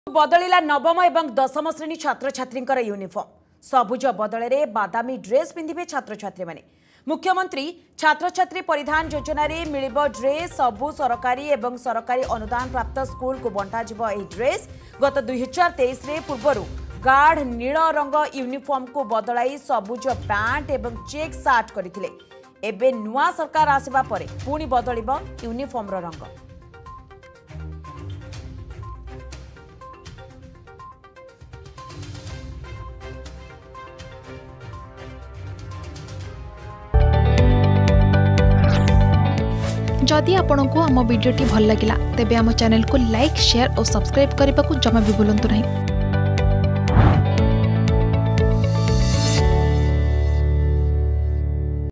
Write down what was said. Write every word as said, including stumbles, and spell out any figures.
बदलिला नवम एवं दशम श्रेणी छात्र छात्री यूनिफॉर्म सबुज बदल में बादामी ड्रेस पिंधे छात्र छात्री माने। मुख्यमंत्री छात्र छात्री परिधान योजना रे मिलिबो ड्रेस। सबु सरकारी एवं सरकारी अनुदान प्राप्त स्कूल को बंटा जिवो एही ड्रेस। गत दुई हजार तेईस रे पूर्वरु गाढ़ नील रंग यूनिफॉर्म को बदलाई सबुज पैंट एवं चेक सार्ट करथिले। एबे नुआ सरकार आसिबा परे पुणी बदलिबो यूनिफॉर्म रो रंग। जदि आपंक आम भिडी भल लगा तेब आम चैनल को लाइक शेयर और सब्सक्राइब करने को जमा भी भूलु नहीं।